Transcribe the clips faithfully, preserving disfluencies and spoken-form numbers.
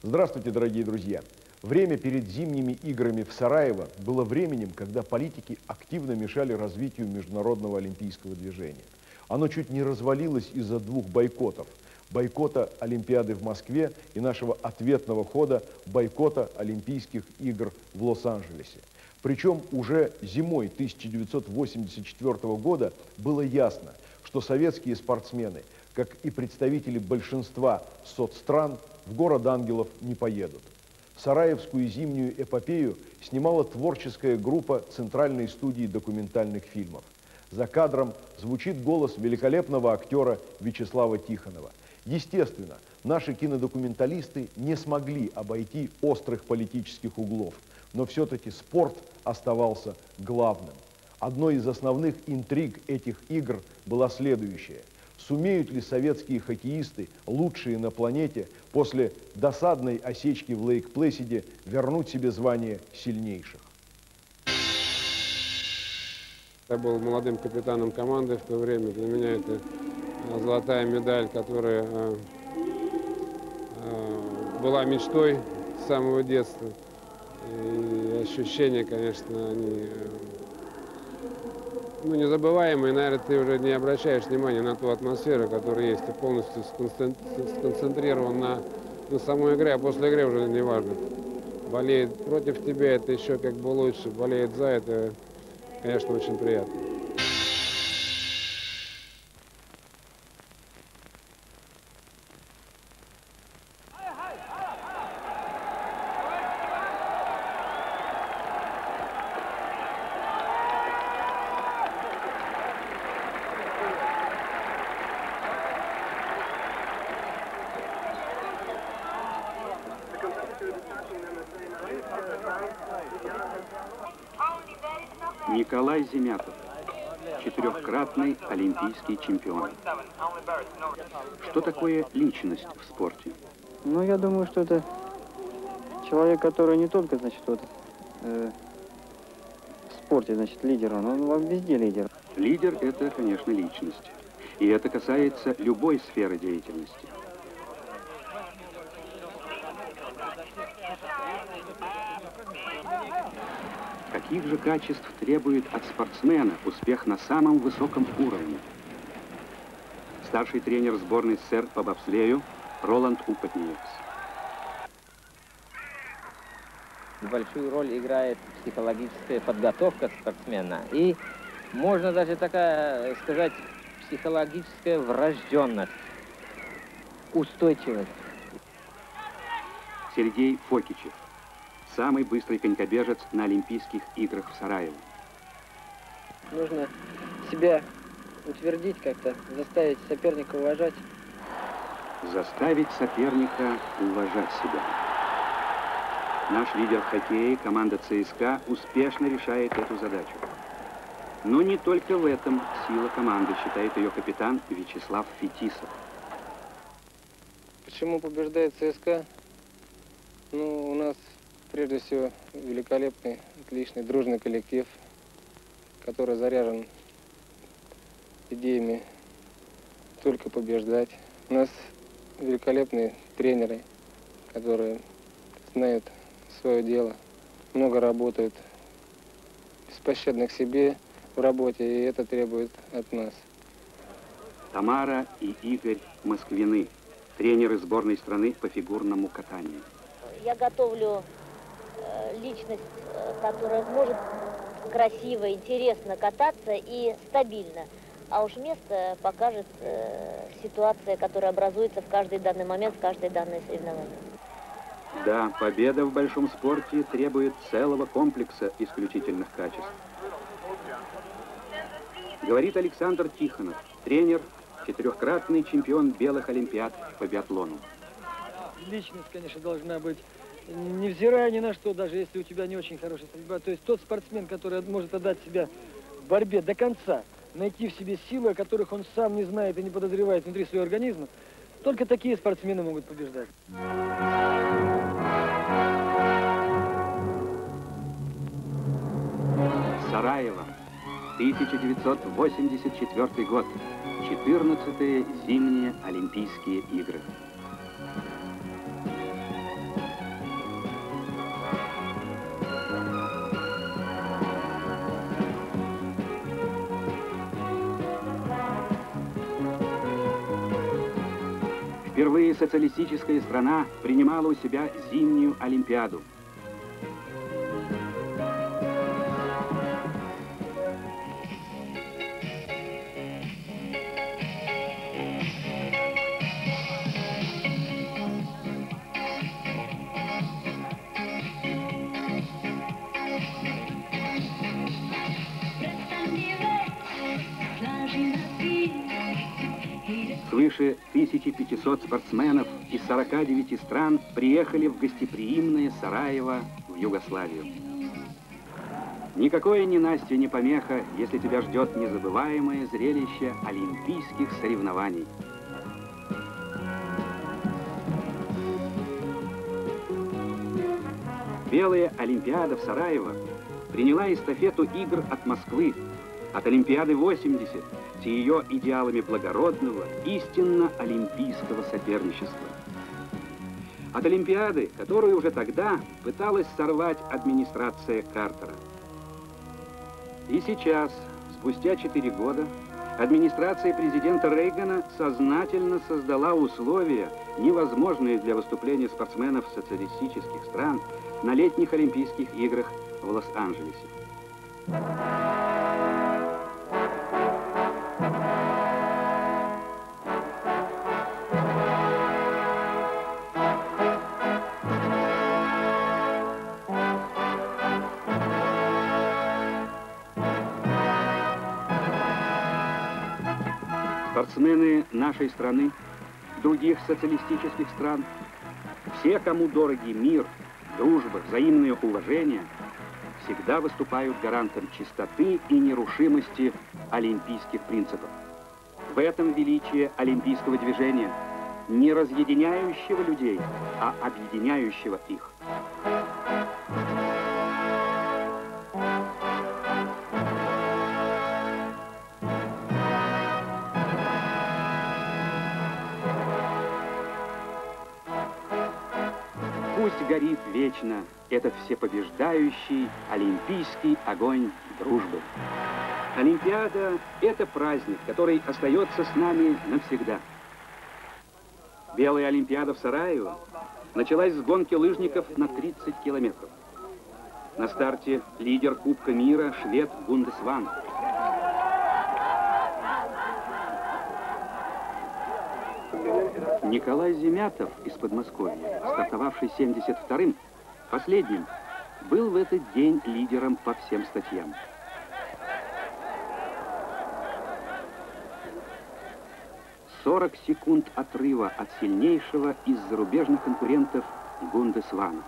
Здравствуйте, дорогие друзья! Время перед зимними играми в Сараево было временем, когда политики активно мешали развитию международного олимпийского движения. Оно чуть не развалилось из-за двух бойкотов. Бойкота Олимпиады в Москве и нашего ответного хода бойкота Олимпийских игр в Лос-Анджелесе. Причем уже зимой тысяча девятьсот восемьдесят четвёртого года было ясно, что советские спортсмены, как и представители большинства соцстран, в город ангелов не поедут. Сараевскую зимнюю эпопею снимала творческая группа Центральной студии документальных фильмов. За кадром звучит голос великолепного актера Вячеслава Тихонова. Естественно, наши кинодокументалисты не смогли обойти острых политических углов, но все-таки спорт оставался главным. Одной из основных интриг этих игр была следующая. Сумеют ли советские хоккеисты, лучшие на планете, после досадной осечки в Лейк-Плэсиде вернуть себе звание сильнейших? Я был молодым капитаном команды в то время. Для меня это золотая медаль, которая э, э, была мечтой с самого детства. И ощущения, конечно, они э, ну, незабываемые. Наверное, ты уже не обращаешь внимания на ту атмосферу, которая есть. Ты полностью сконцентрирован на, на самой игре, а после игры уже не важно. Болеет против тебя, это еще как бы лучше. Болеет за, это, конечно, очень приятно. Николай Земятов, четырехкратный олимпийский чемпион. Что такое личность в спорте? Ну, я думаю, что это человек, который не только, значит, вот, э, в спорте, значит, лидер, он, он везде лидер. Лидер – это, конечно, личность. И это касается любой сферы деятельности. Каких же качеств требует от спортсмена успех на самом высоком уровне? Старший тренер сборной СССР по бобслею Роланд Употниекс. Большую роль играет психологическая подготовка спортсмена. И можно даже такая сказать психологическая врожденность, устойчивость. Сергей Фокичев. Самый быстрый конькобежец на Олимпийских играх в Сараево. Нужно себя утвердить как-то, заставить соперника уважать. Заставить соперника уважать себя. Наш лидер в хоккее, команда ЦСКА, успешно решает эту задачу. Но не только в этом сила команды, считает ее капитан Вячеслав Фетисов. Почему побеждает ЦСКА? Ну, у нас прежде всего великолепный, отличный, дружный коллектив, который заряжен идеями только побеждать. У нас великолепные тренеры, которые знают свое дело, много работают, беспощадны к себе в работе, и это требует от нас. Тамара и Игорь Москвины, тренеры сборной страны по фигурному катанию. Я готовлю э, личность, э, которая может красиво, интересно кататься и стабильно. А уж место покажет э, ситуация, которая образуется в каждый данный момент, в каждое данное соревнование. Да, победа в большом спорте требует целого комплекса исключительных качеств. Говорит Александр Тихонов, тренер, четырехкратный чемпион белых олимпиад по биатлону. Личность, конечно, должна быть, невзирая ни на что, даже если у тебя не очень хорошая стрельба. То есть тот спортсмен, который может отдать себя в борьбе до конца, найти в себе силы, о которых он сам не знает и не подозревает внутри своего организма, только такие спортсмены могут побеждать. Сараево, тысяча девятьсот восемьдесят четвёртый год, четырнадцатые зимние Олимпийские игры. Впервые социалистическая страна принимала у себя зимнюю Олимпиаду. Свыше тысячи пятисот спортсменов из сорока девяти стран приехали в гостеприимное Сараево в Югославию. Никакое ненастье не помеха, если тебя ждет незабываемое зрелище олимпийских соревнований. Белая Олимпиада в Сараево приняла эстафету игр от Москвы, от Олимпиады восемьдесят, с ее идеалами благородного, истинно олимпийского соперничества. От Олимпиады, которую уже тогда пыталась сорвать администрация Картера. И сейчас, спустя четыре года, администрация президента Рейгана сознательно создала условия, невозможные для выступления спортсменов социалистических стран на летних Олимпийских играх в Лос-Анджелесе. Спортсмены нашей страны, других социалистических стран, все, кому дороги мир, дружба, взаимное уважение, всегда выступают гарантом чистоты и нерушимости олимпийских принципов. В этом величие олимпийского движения, не разъединяющего людей, а объединяющего их. Пусть горит вечно этот всепобеждающий олимпийский огонь дружбы. Олимпиада – это праздник, который остается с нами навсегда. Белая Олимпиада в Сараево началась с гонки лыжников на тридцать километров. На старте лидер Кубка мира швед Гундесван. Николай Земятов из Подмосковья, стартовавший семьдесят вторым, последним, был в этот день лидером по всем статьям. сорок секунд отрыва от сильнейшего из зарубежных конкурентов Гундесвана.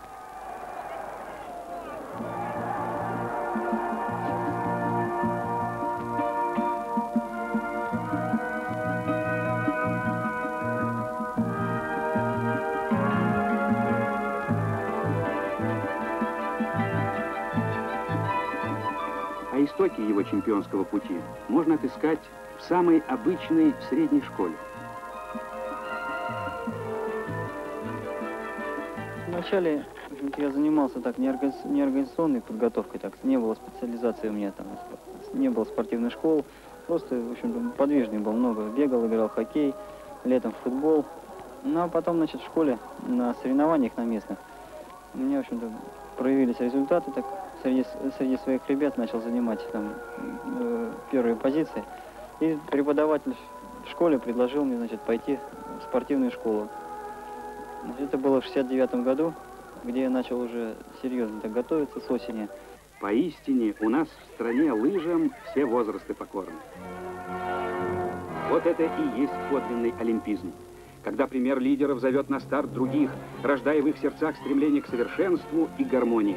Истоки его чемпионского пути можно отыскать в самой обычной средней школе. Вначале я занимался так неорганизационной подготовкой, так не было специализации у меня там, не было спортивной школы, просто, в общем-то, подвижный был, много бегал, играл в хоккей, летом в футбол. Ну а потом, значит, в школе на соревнованиях на местных у меня, в общем-то, проявились результаты, так среди, среди своих ребят начал занимать там э, первые позиции. И преподаватель в школе предложил мне, значит, пойти в спортивную школу. Это было в шестьдесят девятом году, где я начал уже серьезно так готовиться с осени. Поистине, у нас в стране лыжам все возрасты покорны. Вот это и есть подлинный олимпизм. Когда пример лидеров зовет на старт других, рождая в их сердцах стремление к совершенству и гармонии.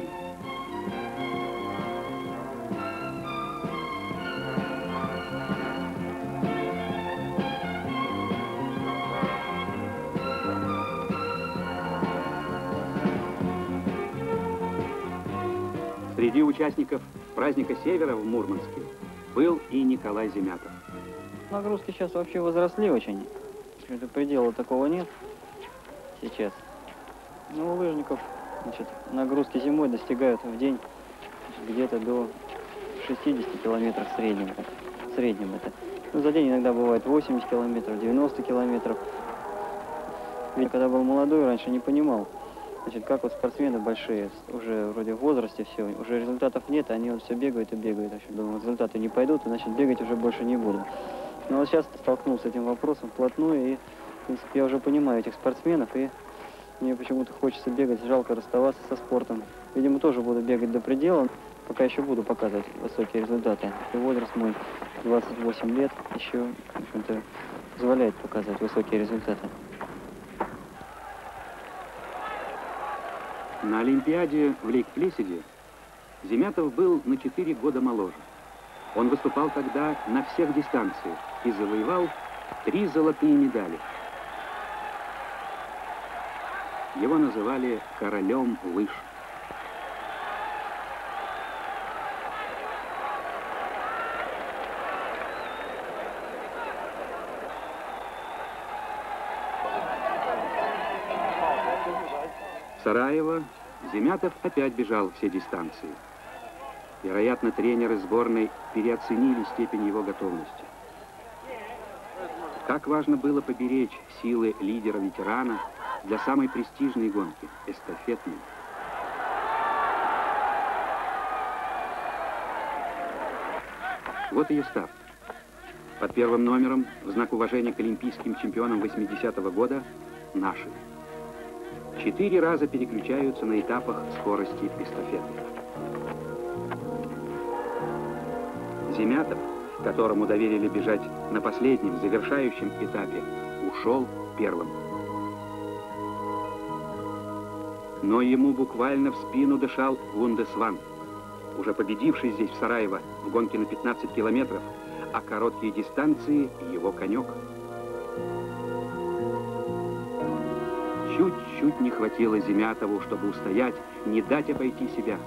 Среди участников праздника Севера в Мурманске был и Николай Земятов. Нагрузки сейчас вообще возросли очень. Предела такого нет сейчас. Но у лыжников, значит, нагрузки зимой достигают в день где-то до шестидесяти километров в среднем. В среднем это. Ну, за день иногда бывает восемьдесят километров, девяносто километров. Ведь когда был молодой, раньше не понимал. Значит, как вот спортсмены большие, уже вроде в возрасте все, уже результатов нет, они вот все бегают и бегают. В общем, думаю, результаты не пойдут, значит, бегать уже больше не буду. Но вот сейчас столкнулся с этим вопросом вплотную, и, в принципе, я уже понимаю этих спортсменов, и мне почему-то хочется бегать, жалко расставаться со спортом. Видимо, тоже буду бегать до предела, пока еще буду показывать высокие результаты. И возраст мой двадцать восемь лет еще, в общем-то, позволяет показывать высокие результаты. На Олимпиаде в Лейк-Плесиде Земятов был на четыре года моложе. Он выступал тогда на всех дистанциях и завоевал три золотые медали. Его называли королем лыж. В Сараево Земятов опять бежал все дистанции. Вероятно, тренеры сборной переоценили степень его готовности. Как важно было поберечь силы лидера-ветерана для самой престижной гонки – эстафетной. Вот ее старт. Под первым номером, в знак уважения к олимпийским чемпионам восьмидесятого года, наши. Четыре раза переключаются на этапах скорости эстафеты. Земятов, которому доверили бежать на последнем, завершающем этапе, ушел первым. Но ему буквально в спину дышал Вундесван, уже победивший здесь, в Сараево, в гонке на пятнадцать километров, а короткие дистанции — его конек. Чуть-чуть не хватило Земятову, чтобы устоять, не дать обойти себя.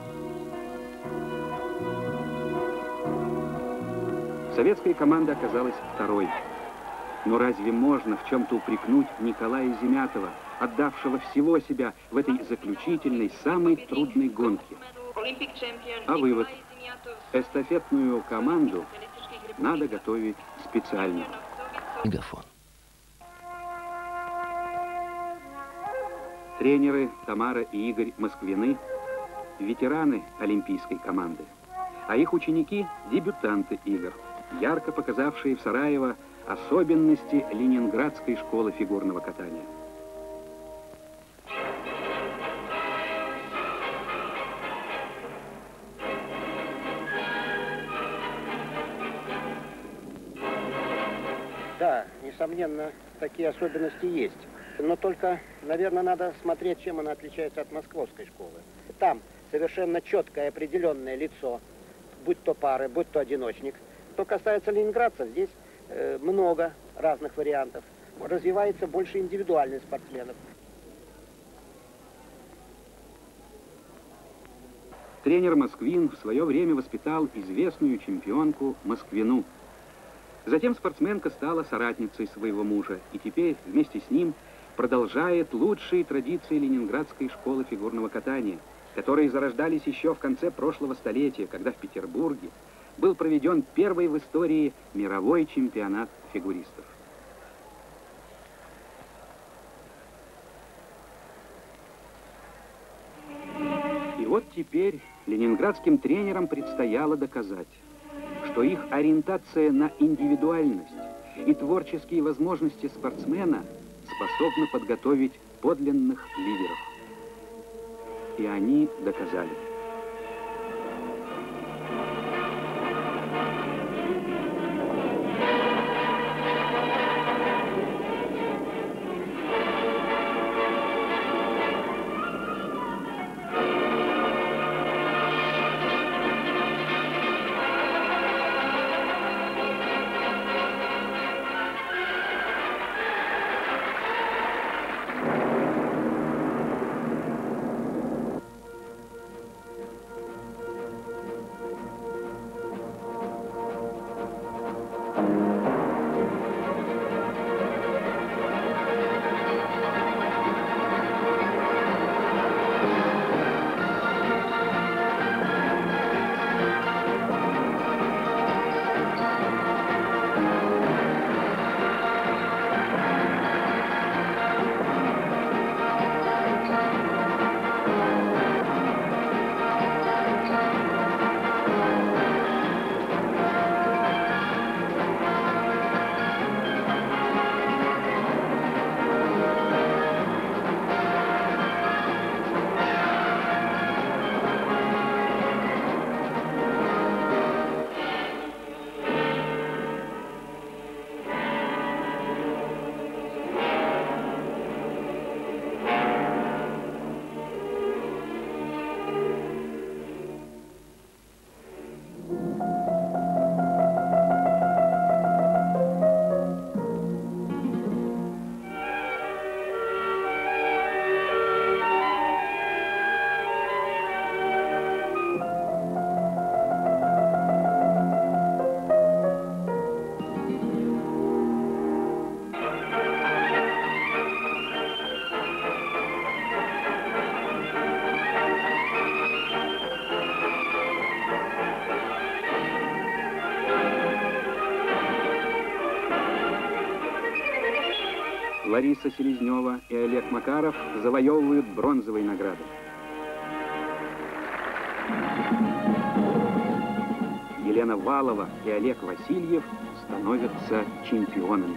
Советская команда оказалась второй. Но разве можно в чем-то упрекнуть Николая Земятова, отдавшего всего себя в этой заключительной, самой трудной гонке? А вывод: эстафетную команду надо готовить специально. Мегафон. Тренеры Тамара и Игорь Москвины – ветераны олимпийской команды, а их ученики – дебютанты игр, ярко показавшие в Сараево особенности ленинградской школы фигурного катания. Да, несомненно, такие особенности есть. Но только, наверное, надо смотреть, чем она отличается от московской школы. Там совершенно четкое определенное лицо, будь то пары, будь то одиночник. Что касается ленинградцев, здесь э, много разных вариантов. Развивается больше индивидуальных спортсменов. Тренер Москвин в свое время воспитал известную чемпионку Москвину. Затем спортсменка стала соратницей своего мужа, и теперь вместе с ним продолжает лучшие традиции ленинградской школы фигурного катания, которые зарождались еще в конце прошлого столетия, когда в Петербурге был проведен первый в истории мировой чемпионат фигуристов. И вот теперь ленинградским тренерам предстояло доказать, что их ориентация на индивидуальность и творческие возможности спортсмена способны подготовить подлинных лидеров. И они доказали. Лариса Селезнева и Олег Макаров завоевывают бронзовые награды. Елена Валова и Олег Васильев становятся чемпионами.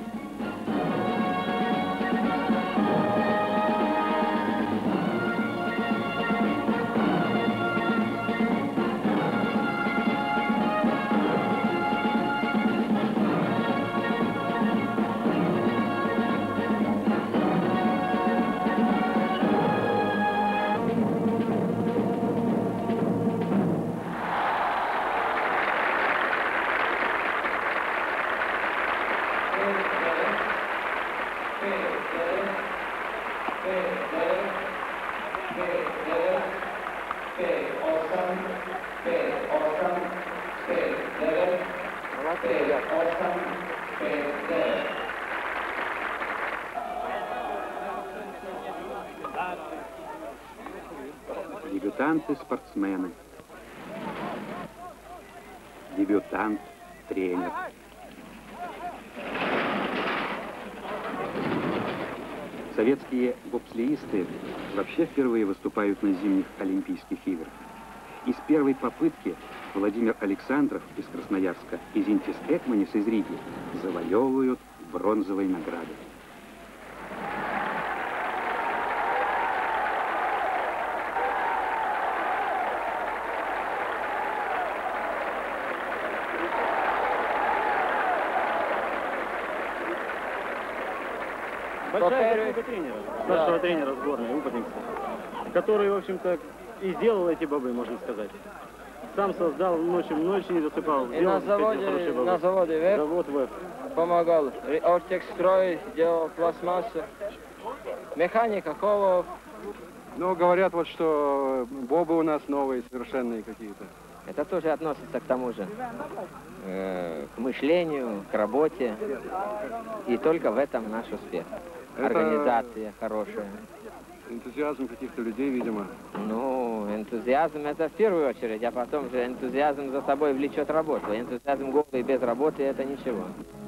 Дебютанты-спортсмены. Дебютант-тренер. Советские бобслеисты вообще впервые выступают на зимних Олимпийских играх. И с первой попытки Владимир Александров из Красноярска и Зинтис Экманис из Риги завоевывают бронзовые награды. Большая заслуга тренера, старшего тренера сборной, Упадникса, который, в общем-то, и сделал эти бобы, можно сказать. Сам создал, ночью, ночью не засыпал. И на заводе, на заводе ВЭФ, Завод ВЭФ помогал. Ортекстрой делал пластмассу. Механика, Холов. Ну, говорят вот, что бобы у нас новые, совершенные какие-то. Это тоже относится к тому же, э, к мышлению, к работе. И только в этом наш успех. Это Организация хорошая. энтузиазм каких-то людей, видимо. Ну, энтузиазм это в первую очередь, а потом же энтузиазм за собой влечет работу. Энтузиазм голый без работы это ничего.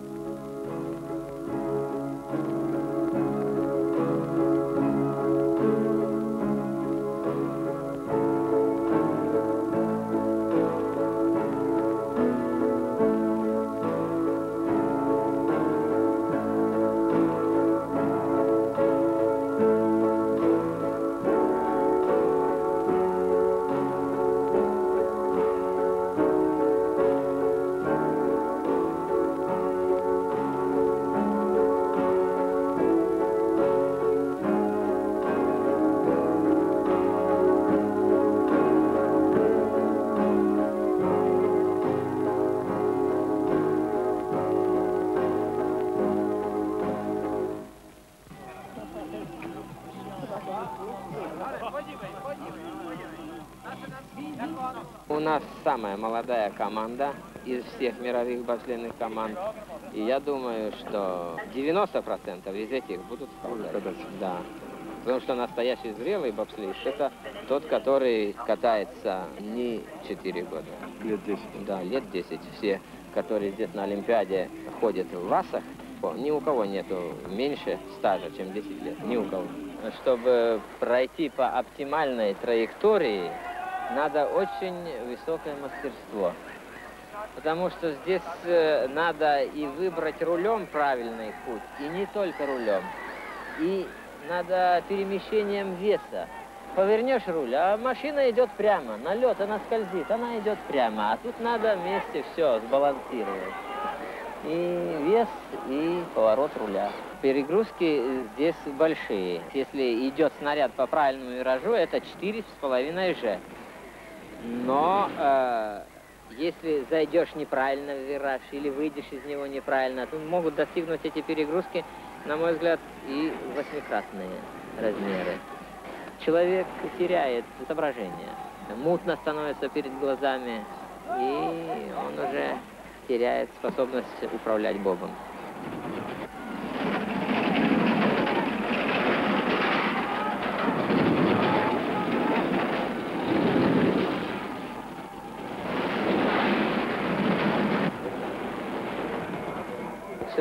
У нас самая молодая команда из всех мировых бобслейных команд. И я думаю, что девяносто процентов из этих будут страдать. Да. Потому что настоящий зрелый бобслейст – это тот, который катается не четыре года. Лет десять. Да, лет десять. Все, которые здесь на Олимпиаде ходят в васах, ни у кого нету меньше стажа, чем десять лет. Ни у кого. Чтобы пройти по оптимальной траектории, надо очень высокое мастерство. Потому что здесь э, надо и выбрать рулем правильный путь, и не только рулем. И надо перемещением веса. Повернешь руль, а машина идет прямо. На лед она скользит, она идет прямо. А тут надо вместе все сбалансировать. И вес, и поворот руля. Перегрузки здесь большие. Если идет снаряд по правильному виражу, это четыре с половиной же. Но э, если зайдешь неправильно в вираж или выйдешь из него неправильно, то могут достигнуть эти перегрузки, на мой взгляд, и восьмикратные размеры. Человек теряет соображение, мутно становится перед глазами, и он уже теряет способность управлять бобом.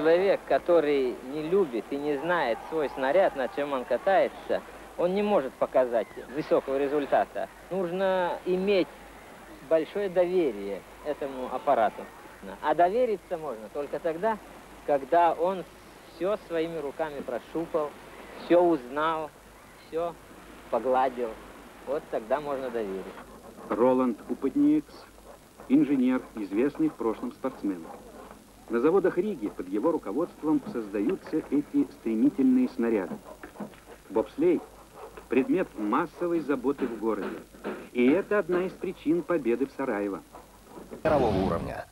человек, который не любит и не знает свой снаряд, на чем он катается, он не может показать высокого результата. Нужно иметь большое доверие этому аппарату. А довериться можно только тогда, когда он все своими руками прощупал, все узнал, все погладил. Вот тогда можно доверить. Роланд Употниекс, инженер, известный в прошлом спортсмен. На заводах Риги под его руководством создаются эти стремительные снаряды. Бобслей – предмет массовой заботы в городе. И это одна из причин победы в Сараево. Мирового уровня.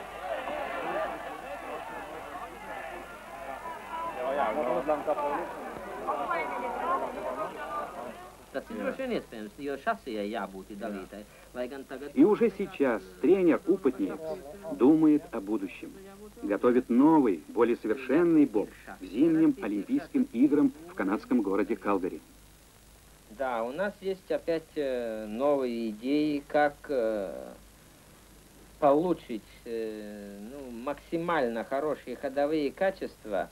И уже сейчас тренер Употниекс думает о будущем. Готовит новый, более совершенный боб к зимним Олимпийским играм в канадском городе Калгари. Да, у нас есть опять э, новые идеи, как э, получить э, ну, максимально хорошие ходовые качества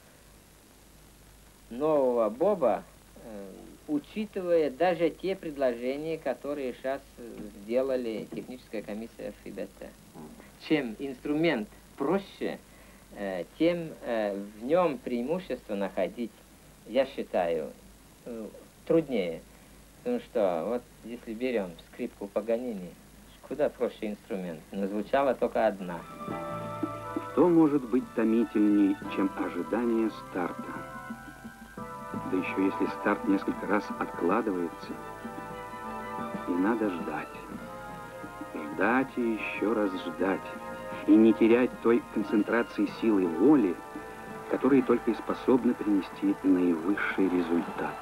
нового боба, э, учитывая даже те предложения, которые сейчас сделали техническая комиссия ФИБТ. Чем инструмент проще, э, тем э, в нем преимущество находить, я считаю, э, труднее. Потому что вот если берем скрипку Паганини, куда проще инструмент, но звучала только одна. Что может быть томительней, чем ожидание старта? Да еще если старт несколько раз откладывается, и надо ждать. Ждать и еще раз ждать. И не терять той концентрации силы воли, которые только и способны принести наивысший результат.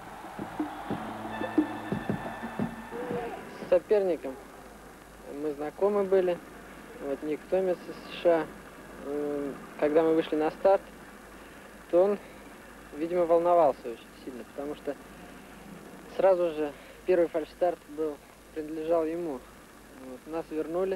С соперником мы знакомы были. Вот Ник Томас из США. Когда мы вышли на старт, то он, видимо, волновался очень сильно, потому что сразу же первый фальшстарт был, принадлежал ему. Вот, нас вернули.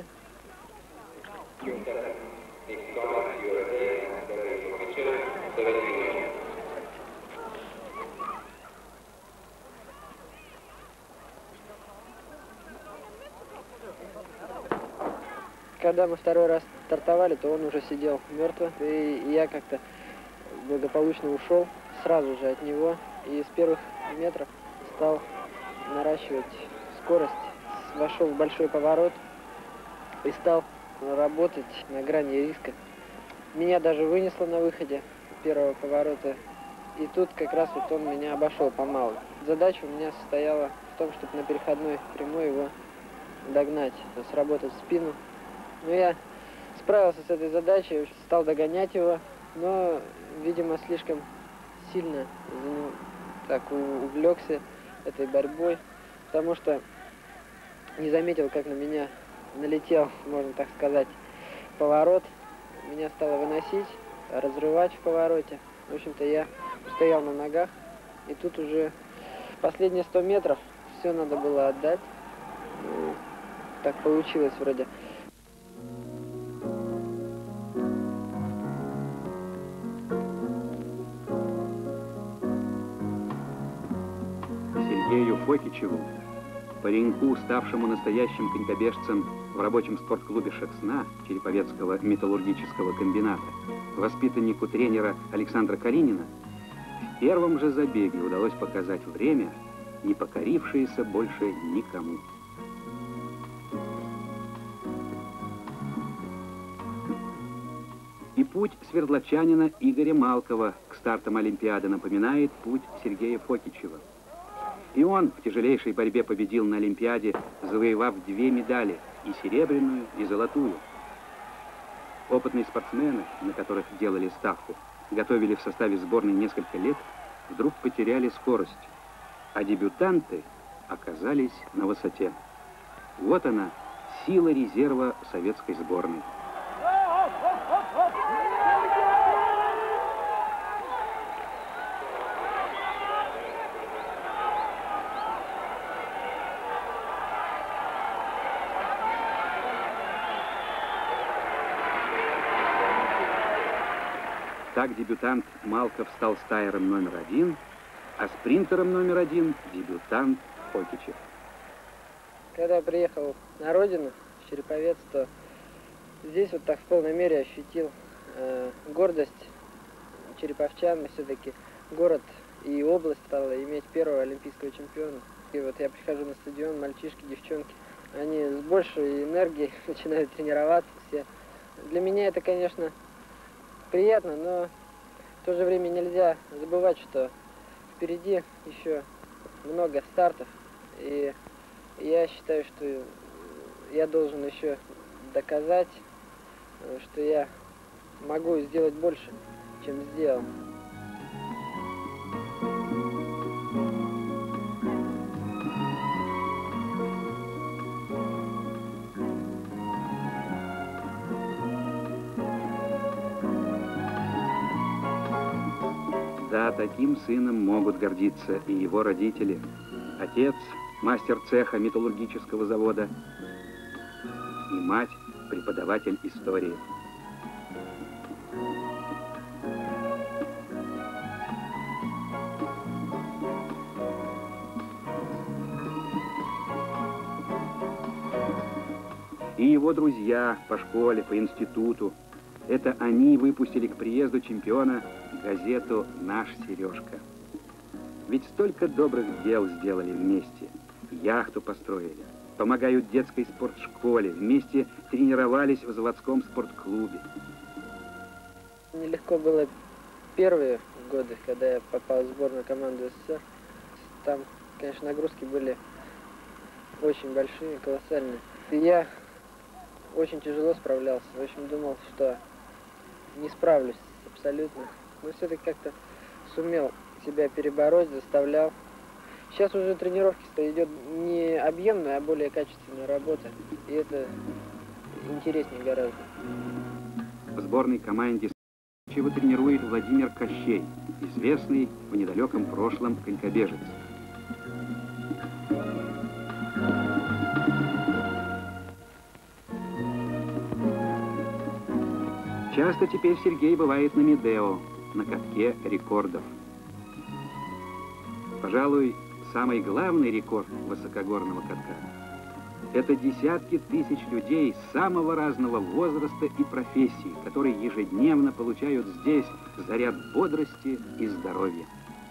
Когда мы второй раз стартовали, то он уже сидел мертво, и я как-то благополучно ушел сразу же от него, и с первых метров стал наращивать скорость, вошел в большой поворот и стал работать на грани риска. Меня даже вынесло на выходе первого поворота, и тут как раз вот он меня обошел помалу. Задача у меня состояла в том, чтобы на переходной прямой его догнать, сработать в спину. Но я справился с этой задачей, стал догонять его, но, видимо, слишком сильно так увлекся этой борьбой, потому что не заметил, как на меня налетел, можно так сказать, поворот. Меня стало выносить, разрывать в повороте. В общем-то, я стоял на ногах, и тут уже последние сто метров все надо было отдать. И так получилось вроде. Сергею Фокичеву, пареньку, ставшему настоящим конькобежцем в рабочем спортклубе «Шексна» Череповецкого металлургического комбината, воспитаннику тренера Александра Калинина, в первом же забеге удалось показать время, не покорившееся больше никому. И путь свердловчанина Игоря Малкова к стартам Олимпиады напоминает путь Сергея Фокичева. И он в тяжелейшей борьбе победил на Олимпиаде, завоевав две медали, и серебряную, и золотую. Опытные спортсмены, на которых делали ставку, готовили в составе сборной несколько лет, вдруг потеряли скорость, а дебютанты оказались на высоте. Вот она, сила резерва советской сборной. Так дебютант Малков стал стайером номер один, а спринтером номер один дебютант Окичев. Когда я приехал на родину, в Череповец, то здесь вот так в полной мере ощутил э, гордость череповчан. Все-таки город и область стала иметь первого олимпийского чемпиона. И вот я прихожу на стадион, мальчишки, девчонки, они с большей энергией начинают тренироваться все. Для меня это, конечно, приятно, но в то же время нельзя забывать, что впереди еще много стартов. И я считаю, что я должен еще доказать, что я могу сделать больше, чем сделал. Да, таким сыном могут гордиться и его родители. Отец – мастер цеха металлургического завода, и мать – преподаватель истории. И его друзья по школе, по институту. Это они выпустили к приезду чемпиона газету «Наш Сережка». Ведь столько добрых дел сделали вместе. Яхту построили, помогают детской спортшколе, вместе тренировались в заводском спортклубе. Нелегко было первые годы, когда я попал в сборную команду СССР. Там, конечно, нагрузки были очень большие, колоссальные. И я очень тяжело справлялся. В общем, думал, что не справлюсь абсолютно. Но все-таки как-то сумел себя перебороть, заставлял. Сейчас уже тренировки-то идет не объемная, а более качественная работа. И это интереснее гораздо. В сборной команде его тренирует Владимир Кощей, известный в недалеком прошлом конькобежец. Часто теперь Сергей бывает на Медео, на катке рекордов. Пожалуй, самый главный рекорд высокогорного катка – это десятки тысяч людей самого разного возраста и профессий, которые ежедневно получают здесь заряд бодрости и здоровья.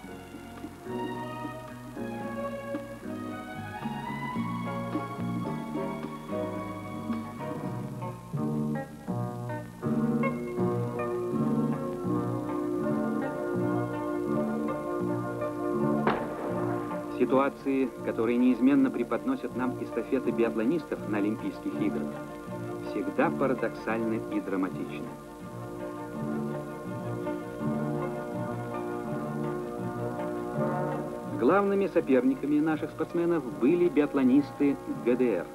Ситуации, которые неизменно преподносят нам эстафеты биатлонистов на Олимпийских играх, всегда парадоксальны и драматичны. Главными соперниками наших спортсменов были биатлонисты ГДР.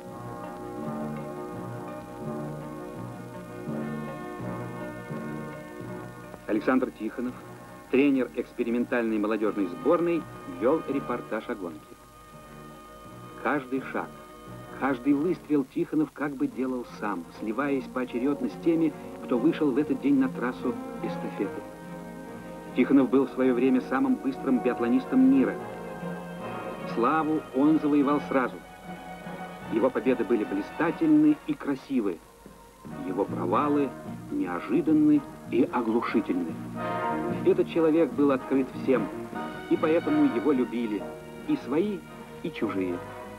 Александр Тихонов, тренер экспериментальной молодежной сборной, вел репортаж о гонке. Каждый шаг, каждый выстрел Тихонов как бы делал сам, сливаясь поочередно с теми, кто вышел в этот день на трассу эстафеты. Тихонов был в свое время самым быстрым биатлонистом мира. Славу он завоевал сразу. Его победы были блистательны и красивы. Его провалы неожиданны и оглушительны. Этот человек был открыт всем, и поэтому его любили и свои, и чужие.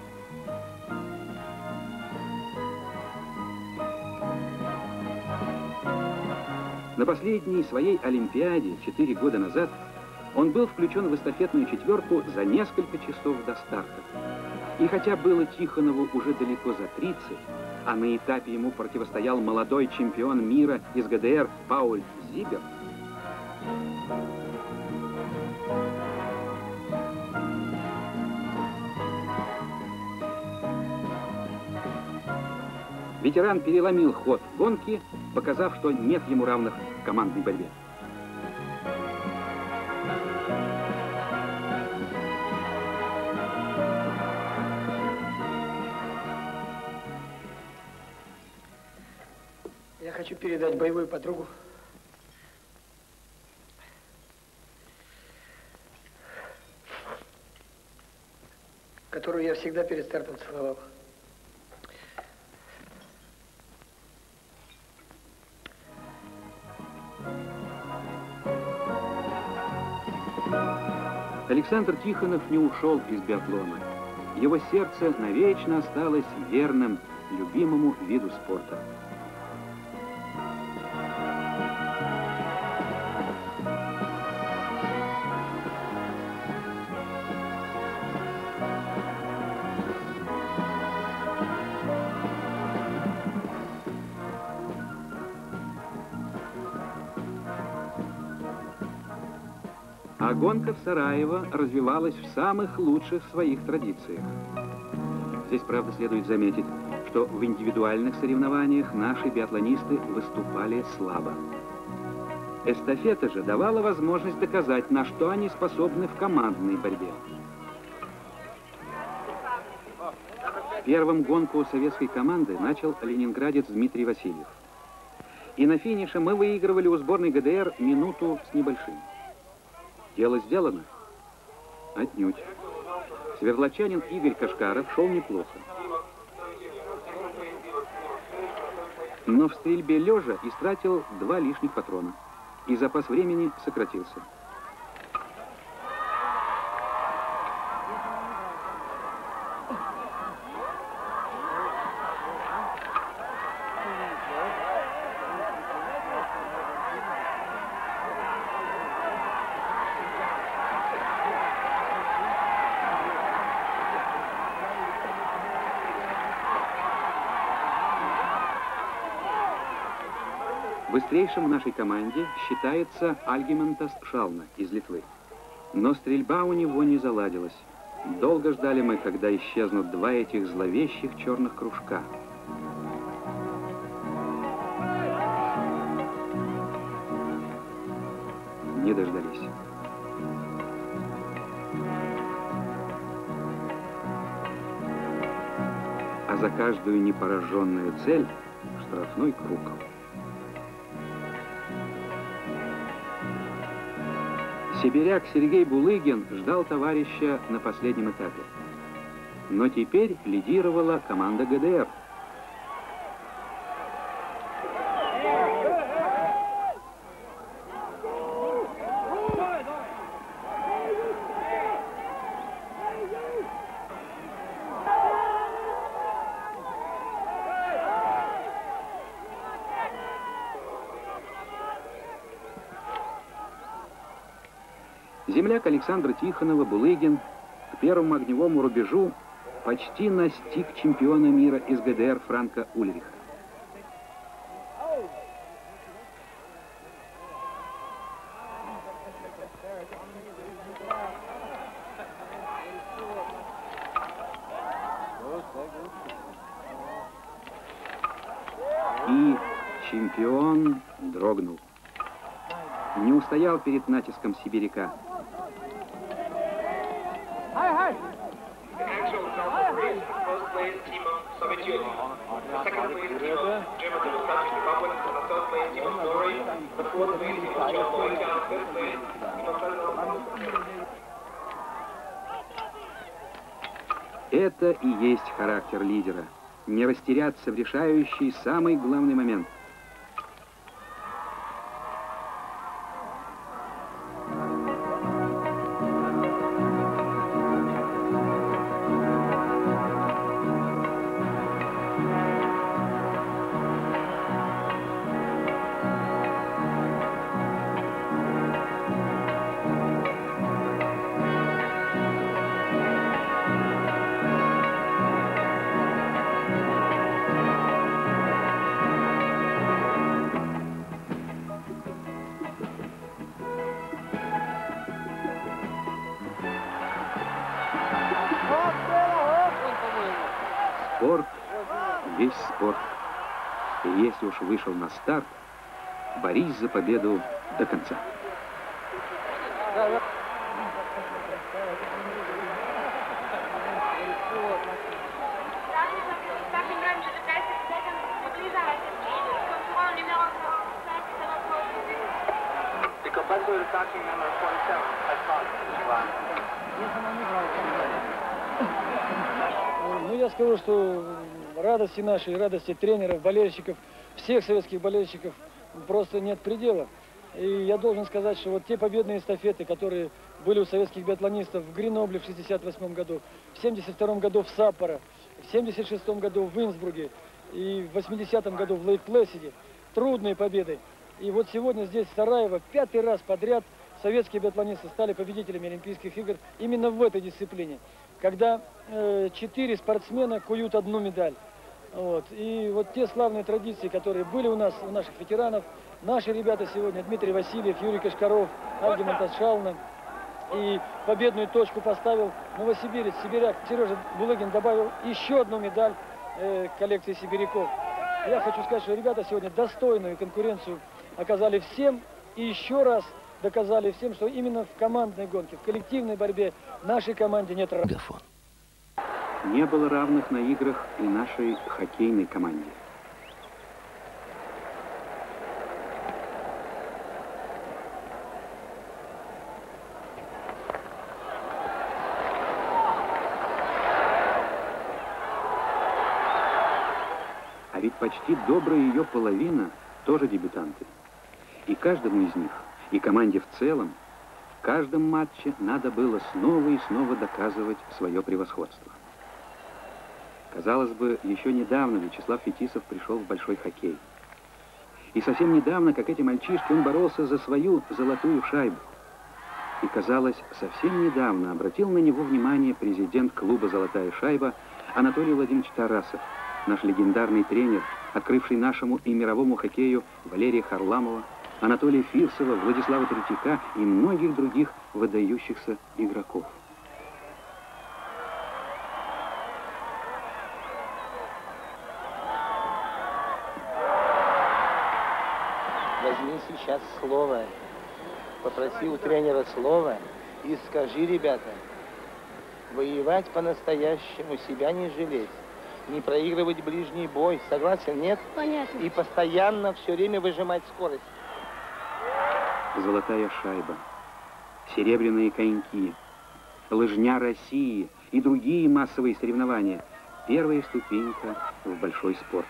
На последней своей Олимпиаде четыре года назад он был включен в эстафетную четверку за несколько часов до старта. И хотя было Тихонову уже далеко за тридцать, а на этапе ему противостоял молодой чемпион мира из ГДР Пауль Зибер, ветеран переломил ход гонки, показав, что нет ему равных в командной борьбе. Я хочу передать боевую подругу которую я всегда перед стартом целовал. Александр Тихонов не ушел из биатлона. Его сердце навечно осталось верным любимому виду спорта. А гонка в Сараево развивалась в самых лучших своих традициях. Здесь, правда, следует заметить, что в индивидуальных соревнованиях наши биатлонисты выступали слабо. Эстафета же давала возможность доказать, на что они способны в командной борьбе. Первым гонку советской команды начал ленинградец Дмитрий Васильев. И на финише мы выигрывали у сборной ГДР минуту с небольшим. Дело сделано? Отнюдь. Свердловчанин Игорь Кашкаров шел неплохо. Но в стрельбе лежа истратил два лишних патрона, и запас времени сократился. Быстрейшим в нашей команде считается Альгимантас Шална из Литвы. Но стрельба у него не заладилась. Долго ждали мы, когда исчезнут два этих зловещих черных кружка. Не дождались. А за каждую непораженную цель штрафной круг. Сибиряк Сергей Булыгин ждал товарища на последнем этапе. Но теперь лидировала команда ГДР. Земляк Александра Тихонова, Булыгин, к первому огневому рубежу почти настиг чемпиона мира из ГДР Франка Ульриха. И чемпион дрогнул. Не устоял перед натиском сибиряка. Это и есть характер лидера. Не растеряться в решающий самый главный момент. Спорт, весь спорт. И если уж вышел на старт, борись за победу до конца. Talking number forty-seven, I called. я скажу, что радости нашей, радости тренеров, болельщиков, всех советских болельщиков просто нет предела. И я должен сказать, что вот те победные эстафеты, которые были у советских биатлонистов в Гренобле в шестьдесят восьмом году, в семьдесят втором году в Саппоро, в семьдесят шестом году в Инсбруге и в восьмидесятом году в Лейт-Плэсиде, трудные победы. И вот сегодня здесь, в Сараево, пятый раз подряд советские биатлонисты стали победителями Олимпийских игр именно в этой дисциплине, когда э, четыре спортсмена куют одну медаль. Вот. И вот те славные традиции, которые были у нас, у наших ветеранов, наши ребята сегодня, Дмитрий Васильев, Юрий Кашкаров, Альгин Анташална, и победную точку поставил новосибирец, сибиряк Сережа Булыгин, добавил еще одну медаль э, к коллекции сибиряков. Я хочу сказать, что ребята сегодня достойную конкуренцию оказали всем и еще раз доказали всем, что именно в командной гонке, в коллективной борьбе нашей команде нет равных. Не было равных на играх и нашей хоккейной команде. А ведь почти добрая ее половина тоже дебютанты. И каждому из них, и команде в целом, в каждом матче надо было снова и снова доказывать свое превосходство. Казалось бы, еще недавно Вячеслав Фетисов пришел в большой хоккей. И совсем недавно, как эти мальчишки, он боролся за свою золотую шайбу. И, казалось, совсем недавно обратил на него внимание президент клуба «Золотая шайба» Анатолий Владимирович Тарасов, наш легендарный тренер, открывший нашему и мировому хоккею Валерия Харламова, Анатолия Фирсова, Владислава Третьяка и многих других выдающихся игроков. Возьми сейчас слово, попроси у тренера слова и скажи, ребята, воевать по-настоящему, себя не жалеть, не проигрывать ближний бой. Согласен, нет? Понятно. И постоянно все время выжимать скорость. Золотая шайба, серебряные коньки, лыжня России и другие массовые соревнования – первая ступенька в большой спорт.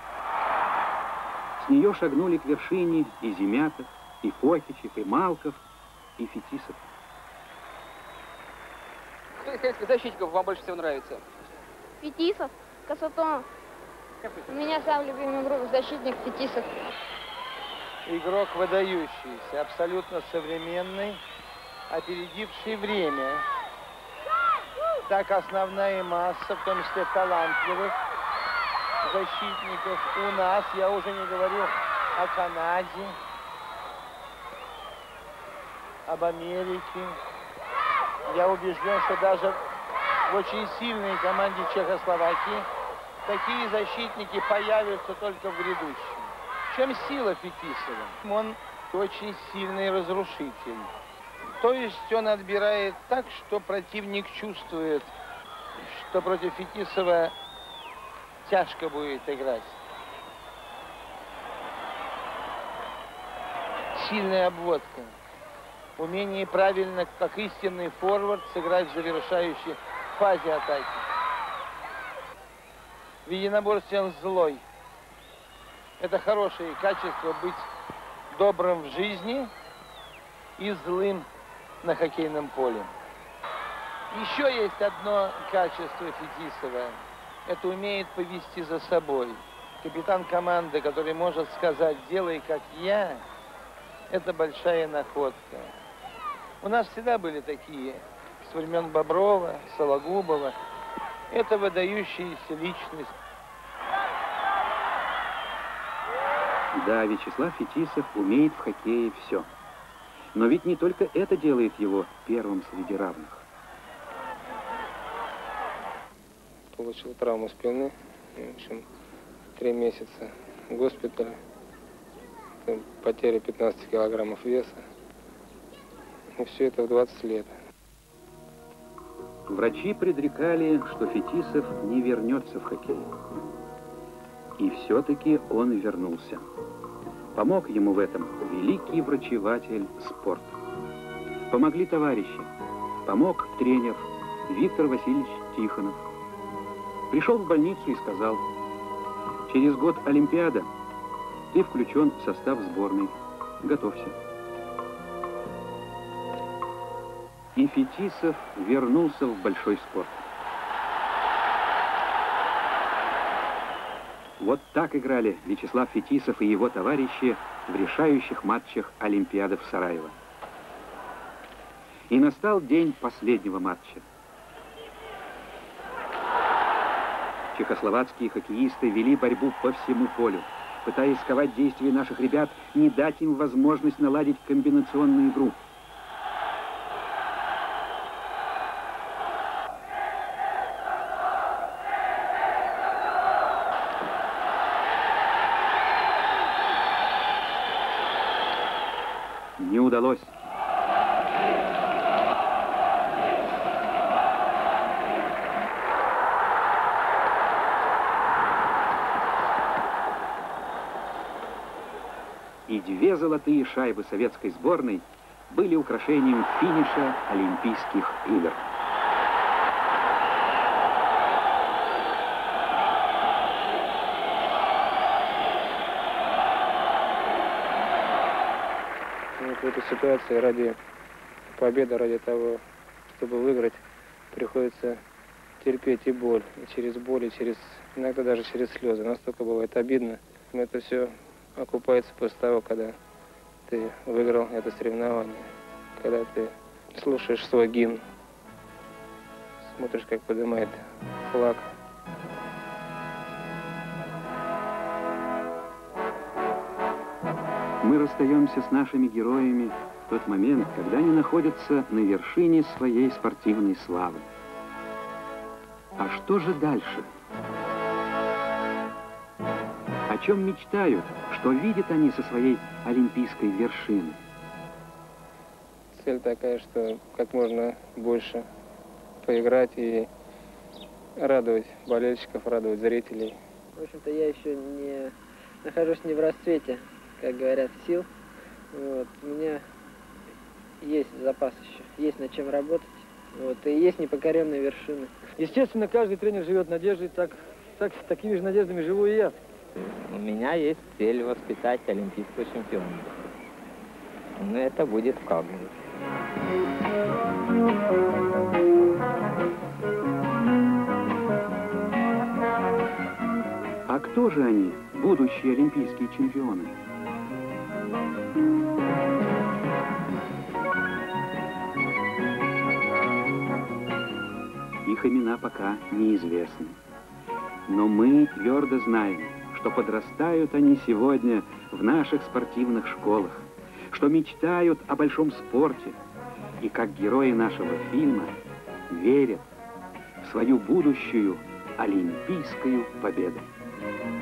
С нее шагнули к вершине и Земятов, и Фокичев, и Малков, и Фетисов. Кто из советских защитников вам больше всего нравится? Фетисов, Касатон. У меня самый любимый группа защитник Фетисов. Игрок выдающийся, абсолютно современный, опередивший время. Так основная масса, в том числе талантливых защитников у нас, я уже не говорю о Канаде, об Америке. Я убежден, что даже в очень сильной команде Чехословакии такие защитники появятся только в грядущем. В чем сила Фетисова? Он очень сильный разрушитель. То есть он отбирает так, что противник чувствует, что против Фетисова тяжко будет играть. Сильная обводка. Умение правильно, как истинный форвард, сыграть в завершающей фазе атаки. В единоборстве он злой. Это хорошее качество быть добрым в жизни и злым на хоккейном поле. Еще есть одно качество Фетисова. Это умеет повести за собой. Капитан команды, который может сказать «делай как я», это большая находка. У нас всегда были такие, с времен Боброва, Сологубова. Это выдающаяся личность. Да, Вячеслав Фетисов умеет в хоккее все. Но ведь не только это делает его первым среди равных. Получил травму спины, в общем, три месяца госпиталя, потеря пятнадцать килограммов веса. И все это в двадцать лет. Врачи предрекали, что Фетисов не вернется в хоккей. И все-таки он вернулся. Помог ему в этом великий врачеватель спорта. Помогли товарищи. Помог тренер Виктор Васильевич Тихонов. Пришел в больницу и сказал: через год Олимпиада, ты включен в состав сборной. Готовься. И Фетисов вернулся в большой спорт. Вот так играли Вячеслав Фетисов и его товарищи в решающих матчах Олимпиады в Сараево. И настал день последнего матча. Чехословацкие хоккеисты вели борьбу по всему полю, пытаясь сковать действия наших ребят, не дать им возможность наладить комбинационную игру. Не удалось. И две золотые шайбы советской сборной были украшением финиша Олимпийских игр. Вот в этой ситуации ради победы, ради того, чтобы выиграть, приходится терпеть и боль. И через боль, и через, иногда даже через слезы. Настолько бывает обидно. Но это все окупается после того, когда ты выиграл это соревнование. Когда ты слушаешь свой гимн, смотришь, как поднимает флаг. Мы расстаемся с нашими героями в тот момент, когда они находятся на вершине своей спортивной славы. А что же дальше? О чем мечтают, что видят они со своей олимпийской вершины? Цель такая, что как можно больше поиграть и радовать болельщиков, радовать зрителей. В общем-то, я еще не нахожусь не в расцвете, как говорят, сил. Вот. У меня есть запас еще, есть над чем работать. Вот. И есть непокоренные вершины. Естественно, каждый тренер живет надеждой, так, так, такими же надеждами живу и я. У меня есть цель воспитать олимпийского чемпиона. Но это будет в Калгари. А кто же они, будущие олимпийские чемпионы? Их имена пока неизвестны. Но мы твердо знаем, что подрастают они сегодня в наших спортивных школах, что мечтают о большом спорте и, как герои нашего фильма, верят в свою будущую олимпийскую победу.